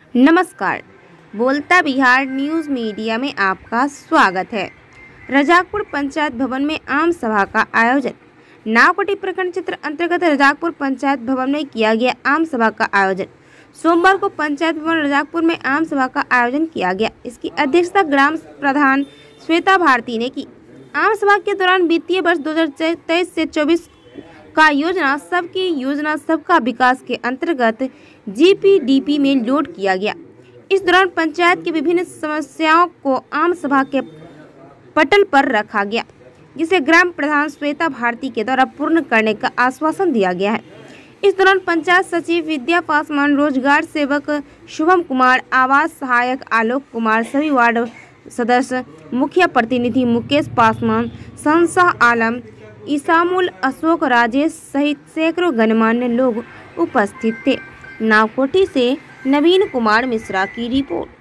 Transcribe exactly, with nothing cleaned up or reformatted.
नमस्कार, बोलता Bihar news media में आपका स्वागत है। रजाकपुर पंचायत भवन में आम सभा का आयोजन। नावकोटी प्रखंड क्षेत्र अंतर्गत रजाकपुर पंचायत भवन में किया गया आम सभा का आयोजन। सोमवार को पंचायत भवन रजाकपुर में आम सभा का आयोजन किया गया। इसकी अध्यक्षता ग्राम प्रधान श्वेता भारती ने की। आम सभा के दौरान वित्तीय वर्ष दो हजार तेईस से चौबीस का योजना सबकी योजना सबका विकास के अंतर्गत जी पी डी पी में लोड किया गया। इस दौरान पंचायत की विभिन्न समस्याओं को आम सभा के पटल पर रखा गया, जिसे ग्राम प्रधान श्वेता भारती के द्वारा पूर्ण करने का आश्वासन दिया गया है। इस दौरान पंचायत सचिव विद्या पासवान, रोजगार सेवक शुभम कुमार, आवास सहायक आलोक कुमार, सभी वार्ड सदस्य, मुखिया प्रतिनिधि मुकेश पासवान, शहंशाह आलम, इसामुल, अशोक, राजेश सहित सैकड़ों गणमान्य लोग उपस्थित थे। नावकोटी से नवीन कुमार मिश्रा की रिपोर्ट।